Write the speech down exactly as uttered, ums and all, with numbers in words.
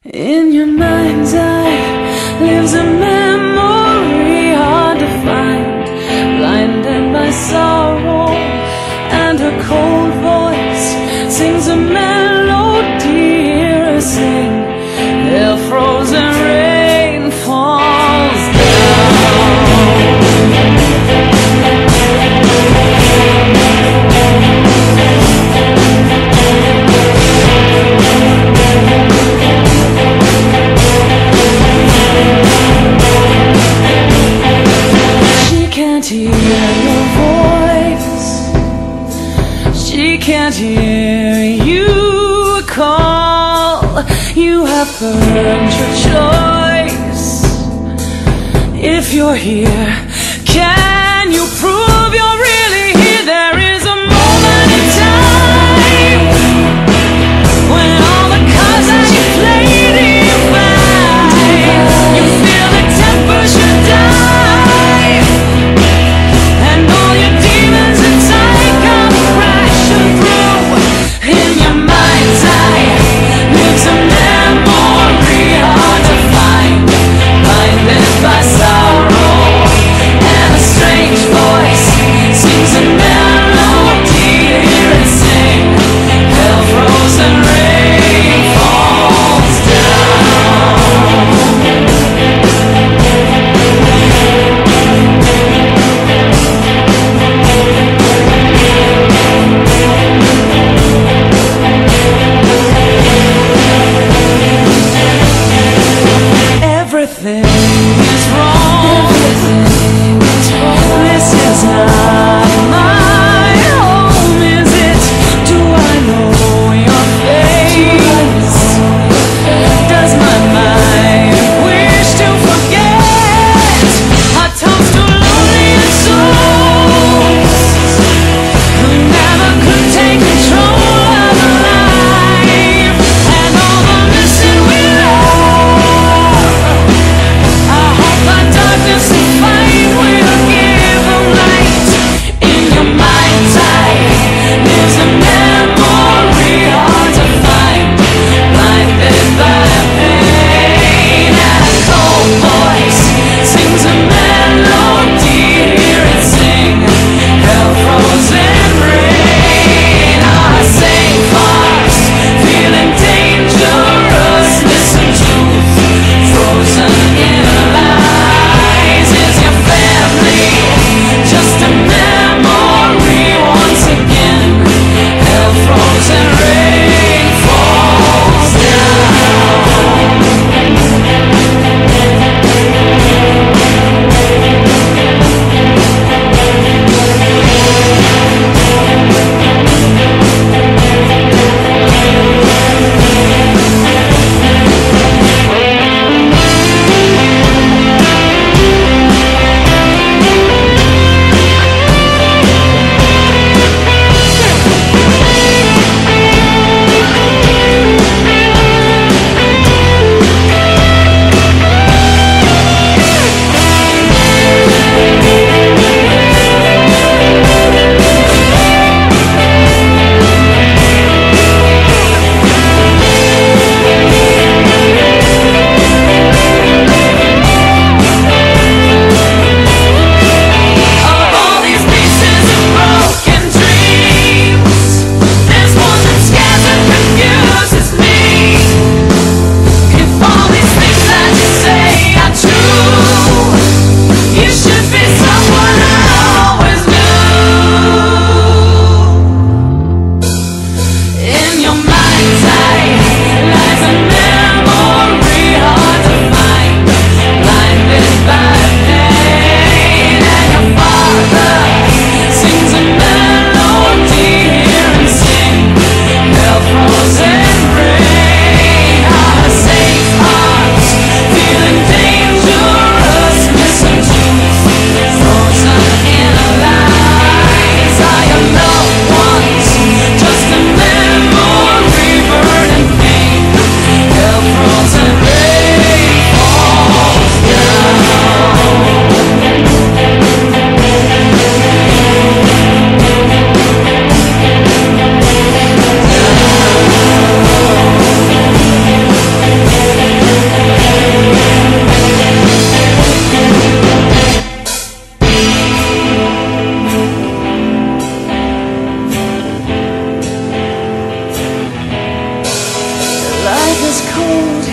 In your mind's eye lives a memory hard to find, blinded by sorrow, and her cold voice sings a melody. Hear her sing, the frozen rain falls down. She can't hear your voice, she can't hear you call. You have earned your choice. If you're here, can you prove you're really here? There is a moment in time when all the cards that you played in by, you feel the temperature dive, and all your demons inside come crashing through. In your mind's eye lives a memory hard to find, blinded by sorrow, and a strange voice sings a melody. Hear it sing, hell frozen rain falls down. Everything is wrong. This is not my home, is it? Do I know your face? Does my mind wish to forget our tongues to lonely and souls who never could take control of life, and all the missing we love is cold.